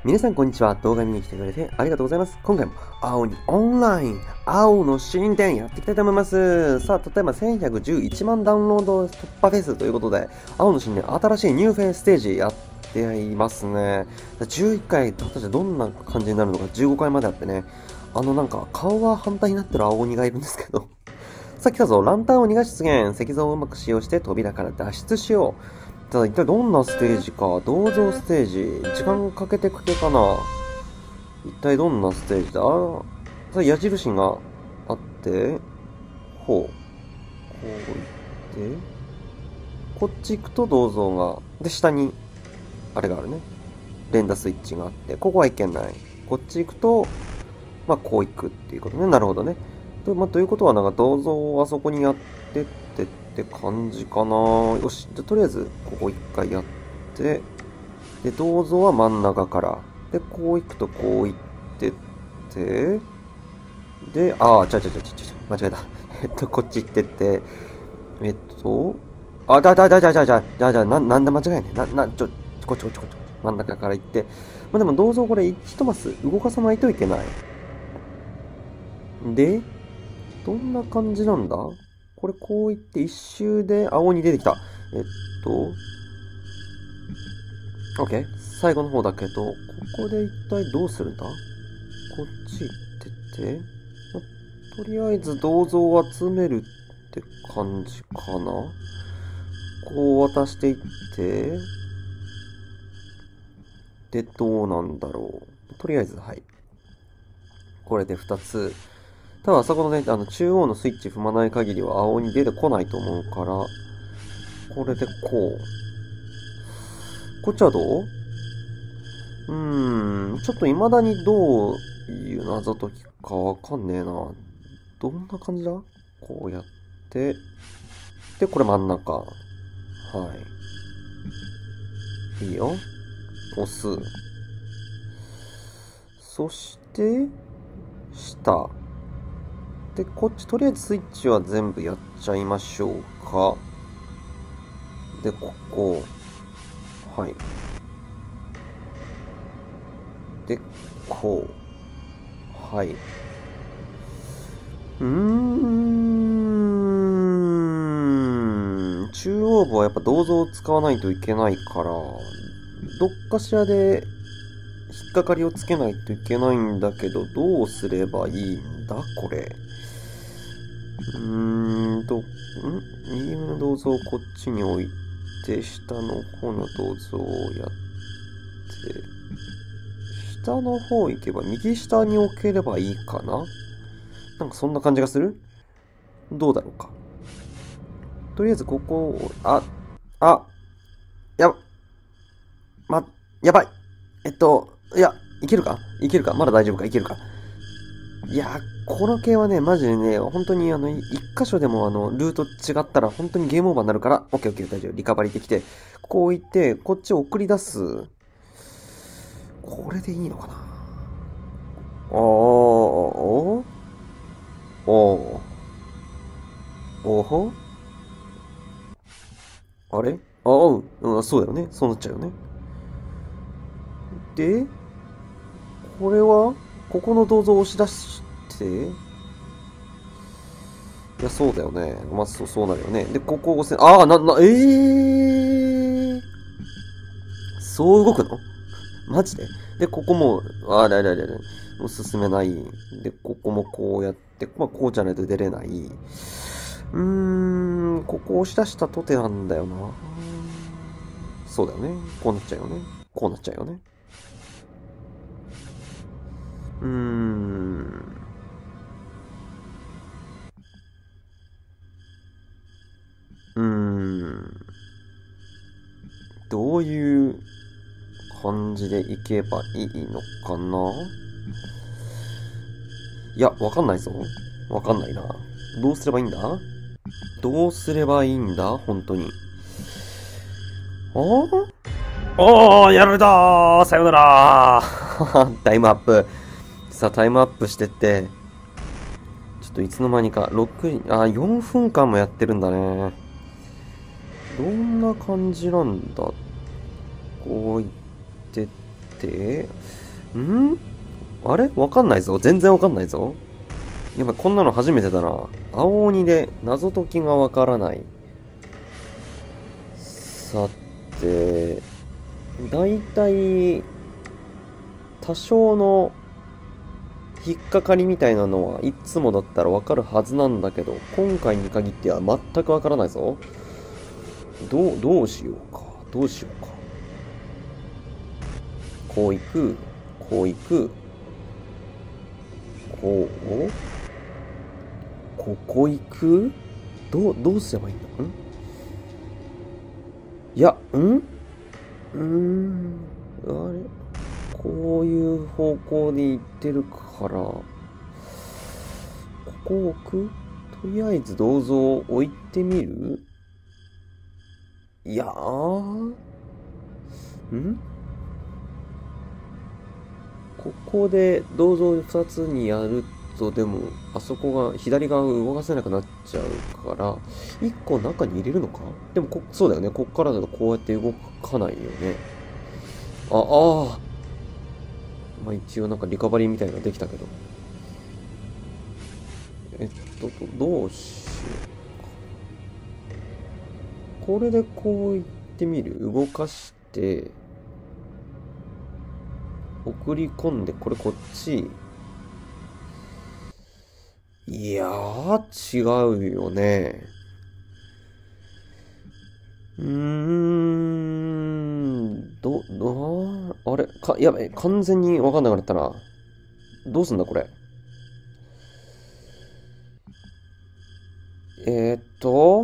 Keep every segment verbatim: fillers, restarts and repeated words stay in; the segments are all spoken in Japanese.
皆さんこんにちは。動画見に来てくれてありがとうございます。今回も青にオンライン、青の新店やっていきたいと思います。さあ、例えばせんひゃくじゅういちまんダウンロード突破フェスということで、青の新店新しいニューフェイスステージやっていますね。じゅういっかい、果たしてどんな感じになるのかじゅうごかいまであってね、あのなんか顔は反対になってる青鬼がいるんですけど、さっき来たぞ、ランタン鬼が出現、石像をうまく使用して扉から脱出しよう。ただ一体どんなステージか、銅像ステージ、時間かけてくけかな。一体どんなステージだ。それ矢印があって、ほう。こう行って、こっち行くと銅像が、で、下に、あれがあるね。連打スイッチがあって、ここはいけない。こっち行くと、まあ、こう行くっていうことね。なるほどね。と、まあ、ということは、なんか銅像をあそこにやってってって感じかな。よし。じゃ、とりあえず、ここ一回やって、で、銅像は真ん中から。で、こう行くとこう行ってって、で、ああ、ちゃちゃちゃちゃちゃ、間違えた。えっと、こっち行ってって、えっと、あ、だだだだだだだだ、な、なんで間違えねん。な、な、ちょ、こっちこっちこっち。真ん中から行って。まあ、でも銅像これ一マス動かさないといけない。で、どんな感じなんだ？これこういって一周で青に出てきた。えっと、OK。最後の方だけど、ここで一体どうするんだ？こっち行ってて、とりあえず銅像を集めるって感じかな。こう渡していって、で、どうなんだろう。とりあえず、はい。これで二つ。ただ、あそこのね、あの、中央のスイッチ踏まない限りは青に出てこないと思うから、これでこう。こっちはどう？うーん、ちょっと未だにどういう謎解きかわかんねえな。どんな感じだ？こうやって、で、これ真ん中。はい。いいよ。押す。そして、下。で、こっち、とりあえずスイッチは全部やっちゃいましょうか。で、ここ。はい。で、こう。はい。うーん。中央部はやっぱ銅像を使わないといけないから、どっかしらで引っかかりをつけないといけないんだけど、どうすればいいんだこれ。うーんと、ん右の銅像をこっちに置いて、下の方の銅像をやって、下の方行けば、右下に置ければいいかな？なんかそんな感じがする？どうだろうか。とりあえずここを、あ、あ、や、ま、やばい。えっと、いや、いけるかいけるかまだ大丈夫かいけるかいやー、この系はね、マジでね、本当にあの、一箇所でもあの、ルート違ったら本当にゲームオーバーになるから、オッケーオッケー大丈夫。リカバリーできて、こう行って、こっちを送り出す。これでいいのかな？おー、おー、おー、おほあれあう、うん、そうだよね。そうなっちゃうよね。で、これは、ここの銅像を押し出して、いや、そうだよね。まあ、そう、そうなるよね。で、ここを押せ、ああ、な、な、ええー、そう動くの？マジで？で、ここも、あらららら、もう進めない。で、ここもこうやって、まあ、こうじゃないと出れない。うーん、ここ押し出したとてなんだよな。そうだよね。こうなっちゃうよね。こうなっちゃうよね。うーん。うーん。どういう感じでいけばいいのかな？いや、わかんないぞ。わかんないな。どうすればいいんだ？どうすればいいんだ本当に。ああおー、やられたーさよならータイムアップ。さあ、タイムアップしてって、ちょっといつの間にか、ろく、あ、よんぷんかんもやってるんだね。どんな感じなんだこう言ってって、んあれわかんないぞ。全然わかんないぞ。やっぱこんなの初めてだな。青鬼で謎解きがわからない。さて、だいたい多少の引っかかりみたいなのはいつもだったらわかるはずなんだけど、今回に限っては全くわからないぞ。どう、どうしようか。どうしようか。こう行く、こう行く、こう、ここ行く？どう、どうすればいいんだ？んいや、んうーん、あれこういう方向で行ってるから、ここを置く？とりあえず銅像を置いてみる？いやー、んここで銅像ふたつにやると、でも、あそこが、左側動かせなくなっちゃうから、いっこ中に入れるのか？でもこ、そうだよね。こっからだとこうやって動かないよね。あ、ああ。まあ一応なんかリカバリーみたいなのができたけど。えっと、どうしようか。これでこう言ってみる？動かして、送り込んで、これこっち。いやー、違うよね。うーん、ど、ど、あれか、やべ、完全にわかんなくなったな。どうすんだ、これ。えー、っと、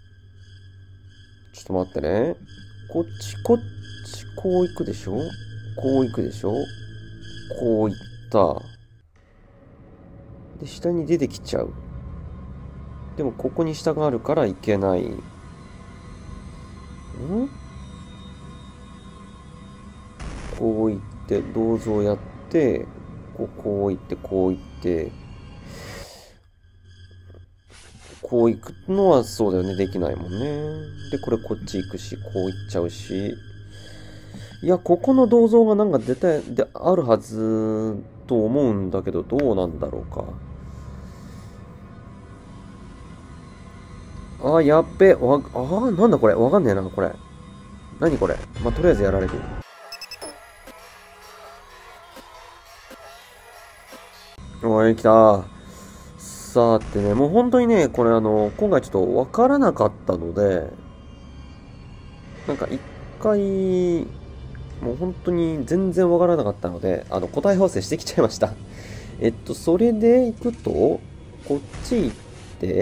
ちょっと待ってね。こっち、こっち、こう行くでしょ？こう行くでしょ？こう行った。で、下に出てきちゃう。でも、ここに下があるからいけない。ん？こう行って、銅像やって、こう、こう行って、こう行って、こう行くのはそうだよね。できないもんね。で、これこっち行くし、こう行っちゃうし。いや、ここの銅像がなんか絶対であるはずと思うんだけど、どうなんだろうか。あー、やっべ。わ、あー、なんだこれ。わかんねえな、これ。何これ。まあ、とりあえずやられる。おい、来た。さてね、もう本当にね、これあの、今回ちょっとわからなかったので、なんか一回、もう本当に全然わからなかったので、あの、答え合わせしてきちゃいました。えっと、それで行くと、こっち行って、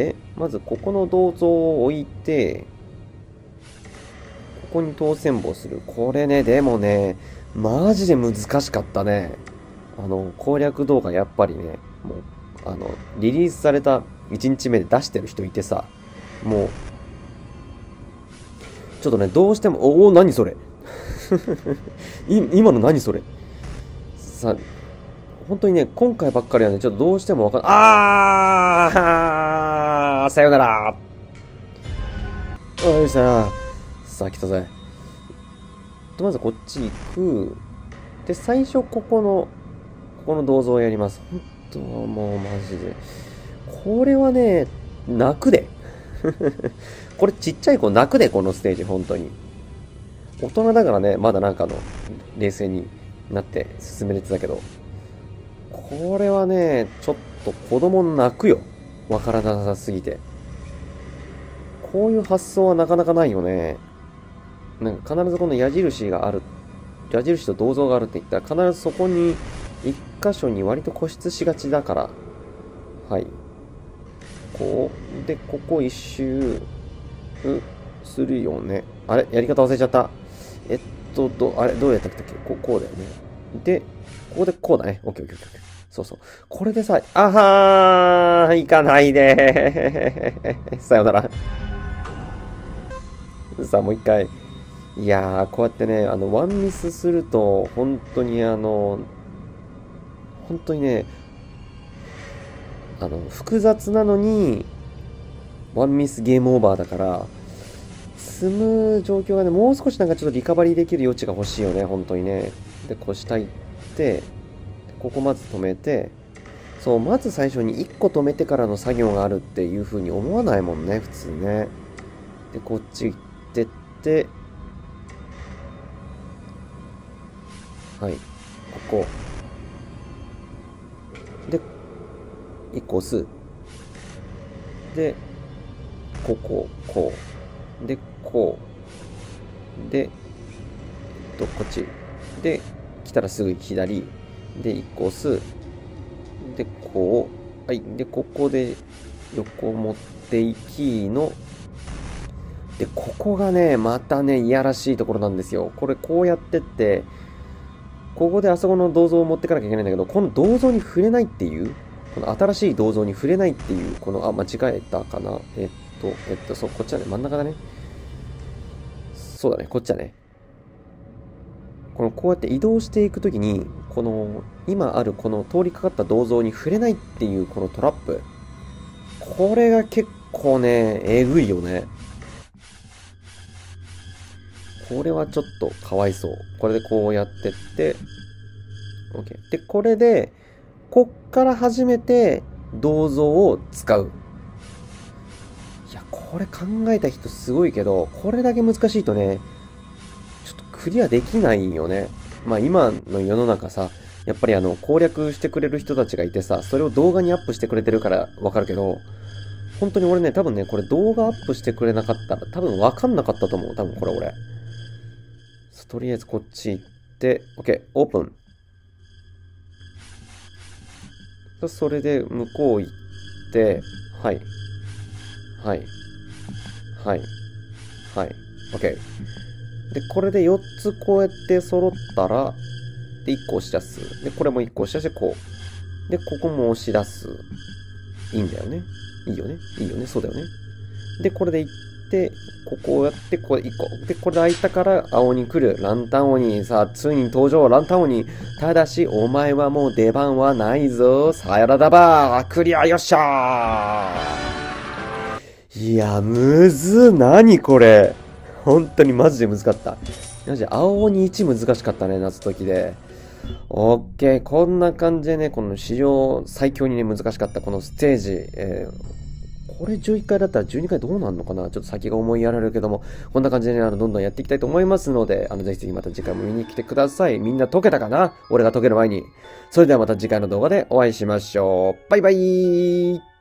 まずここの銅像を置いて、ここに当選簿する。これね、でもね、マジで難しかったね。あの、攻略動画やっぱりね、もう、あの、リリースされたいちにちめで出してる人いてさ、もう、ちょっとね、どうしても、おお、何それい今の何それさ、本当にね、今回ばっかりはね、ちょっとどうしてもわかん、あーさよならよいしょさあ来たぜ。とまずこっち行く。で、最初ここの、ここの銅像をやります。本当もうマジで。これはね、泣くで。これちっちゃい子泣くで、このステージ、本当に。大人だからね、まだなんかの、冷静になって進めれてたけど、これはね、ちょっと子供泣くよ。わからなさすぎて。こういう発想はなかなかないよね。なんか必ずこの矢印がある。矢印と銅像があるって言ったら必ずそこに一箇所に割と固執しがちだから。はい。こう。で、ここ一周、するよね。あれやり方忘れちゃった。えっと、ど、あれどうやったっけここうだよね。で、ここでこうだね。オッケーオッケーオッケー。そうそう。これでさ、あはー、行かないでー。さよなら。さあ、もう一回。いやー、こうやってね、あの、ワンミスすると、本当にあの、本当にね、あの、複雑なのに、ワンミスゲームオーバーだから、 積む状況がね、もう少しなんかちょっとリカバリーできる余地が欲しいよね、本当にね。で、こう下行って、ここまず止めて、そう、まず最初にいっこ止めてからの作業があるっていう風に思わないもんね、普通ね。で、こっち行ってって、はい、ここ。で、いっこ押す。で、ここ、こう。で、こう。で、えっと、こっち。で、来たらすぐ左。で、いっこ押す。で、こう。はい。で、ここで横持っていきの。で、ここがね、またね、いやらしいところなんですよ。これ、こうやってって、ここであそこの銅像を持ってかなきゃいけないんだけど、この銅像に触れないっていう、この新しい銅像に触れないっていう、この、あ、間違えたかな。えっと、えっと、そう、こっちはね、真ん中だね。そうだね、こっちはね。この、こうやって移動していくときに、この、今あるこの通りかかった銅像に触れないっていう、このトラップ。これが結構ね、えぐいよね。これはちょっとかわいそう。これでこうやってって、OK。で、これで、こっから初めて銅像を使う。いや、これ考えた人すごいけど、これだけ難しいとね、ちょっとクリアできないよね。まあ今の世の中さ、やっぱりあの、攻略してくれる人たちがいてさ、それを動画にアップしてくれてるからわかるけど、本当に俺ね、多分ね、これ動画アップしてくれなかったら、多分わかんなかったと思う。多分これ俺。とりあえずこっち行って、OK、オープン。それで向こう行って、はい。はい。はい。はい。OK。で、これでよっつこうやって揃ったら、で、いっこ押し出す。で、これもいっこ押し出して、こう。で、ここも押し出す。いいんだよね。いいよね。いいよね。そうだよね。で、これで行って、ここをやって、これいっこ。で、これで開いたから、青に来る。ランタン鬼。さあ、ついに登場。ランタン鬼。ただし、お前はもう出番はないぞ。さよならばー。クリアよっしゃー。いや、むず。なにこれ。本当にマジで難かった。マジで青鬼いち難しかったね、夏時で。オッケー。こんな感じでね、この史上最強にね、難しかったこのステージ。えーこれじゅういっかいだったらじゅうにかいどうなるのかな、ちょっと先が思いやられるけども、こんな感じでね、あの、どんどんやっていきたいと思いますので、あの、ぜひぜひまた次回も見に来てください。みんな解けたかな、俺が解ける前に。それではまた次回の動画でお会いしましょう。バイバイー。